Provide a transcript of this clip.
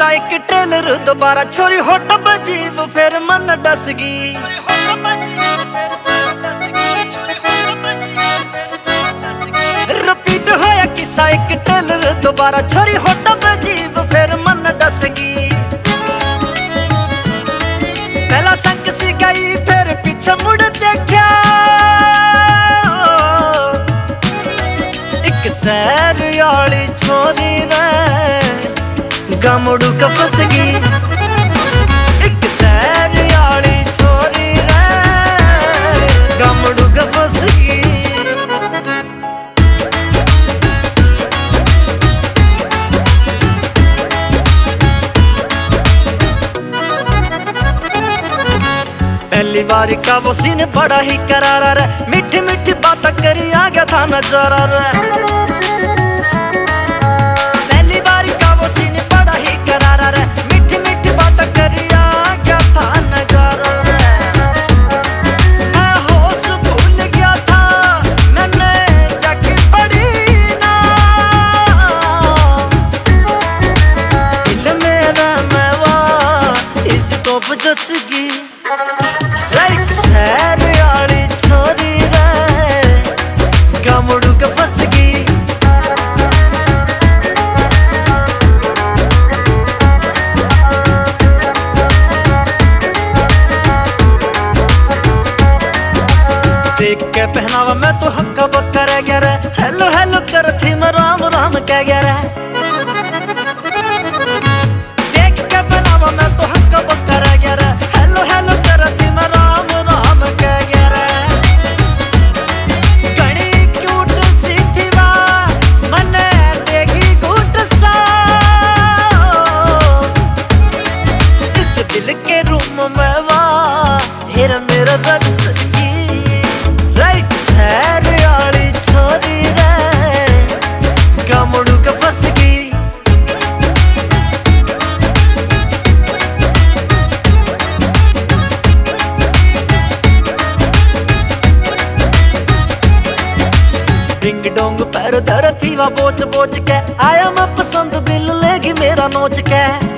किसा एक ट्रेलर दोबारा छोरी होट बजीब फिर मन डस गई। रिपीट होया किसा एक ट्रेलर दोबारा छोरी होट बजीब फिर मन डस गई। पहला संग सी गई फिर पीछे मुड़ देखा, एक सैर वाली छोरी ने गमड़ू का फस गई। एक सैर वाली छोरी ने गमड़ू का फस गई। पहली बार का वो सीन बड़ा ही करारा रे, मीठी मीठी बात करी आ गया था नजारा रे। पहली बार का वो सीन बड़ा ही करारा रे, मीठी मीठी बात करी आ गया था नजारा रे। मैं होश भूल गया था मैंने जाके पड़ी ना, दिल मेरा मैं वो इस तो बजस गई। सैर वाली छोरी रे गमड़ू का फस गई। देख के पहनावा मैं तो हक्का बक्का रह गया रे, हेलो हेलो कर थी मैं राम राम कह गया रे। देख के पहनावा मैं तो हक्का बक्का रह गया रे, हेलो हेलो कर थी मैं राम कह गया रे। घनी क्यूट सी थी वा मने देगी घूट सा, इस दिल के रूम में वा हेरा मेरा रच गई। राइट सैर वाली छोरी रे गमड़ू का फस गई। डिंग डोंग पैर धर थी वा बोच बोच के आया मैं पसंद दिल लेगी मेरा नोच के।